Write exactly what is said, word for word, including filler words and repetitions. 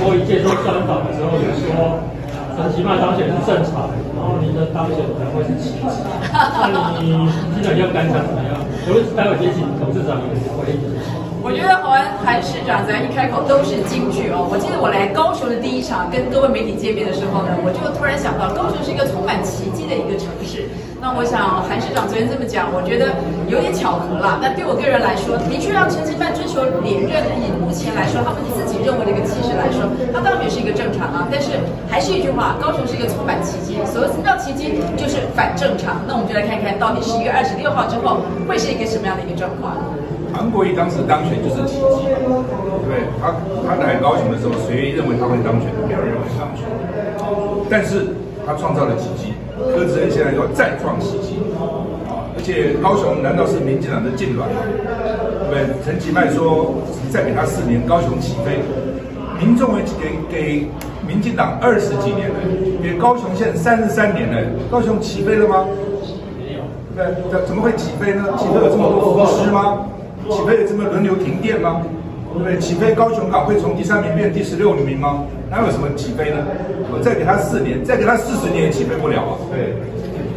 过一接受专访的时候，有说陈其迈当选是正常，然后您的当选可能会是奇迹。那你基本要感想怎么样？我会待会接请董事长也回应。 我觉得韩韩市长在一开口都是金句哦。我记得我来高雄的第一场跟各位媒体见面的时候呢，我就突然想到，高雄是一个充满奇迹的一个城市。那我想韩市长昨天这么讲，我觉得有点巧合啦。那对我个人来说，的确让陈其迈追求连任，以目前来说，他们自己认为的一个气势来说，他当选是一个正常啊。但是还是一句话，高雄是一个充满奇迹。所谓什么叫奇迹，就是反正常。那我们就来看看，到底十一月二十六号之后会是一个什么样的一个状况。 韩国瑜当时当选就是奇迹，对不对？他他来高雄的时候，谁认为他会当选？没有人认为当选，但是他创造了奇迹。柯志恩现在要再创奇迹啊！而且高雄难道是民进党的痉挛吗？对不对？陈其迈说再给他四年，高雄起飞。民众给给民进党二十几年了，给高雄县三十三年了，高雄起飞了吗？对不对？怎么会起飞呢？起飞有这么多浮尸吗？起飞有这么轮流停电吗？对不对？起飞高雄港会从第三名变第十六名吗？哪有什么起飞呢？我再给他四年，再给他四十年也起飞不了啊！对，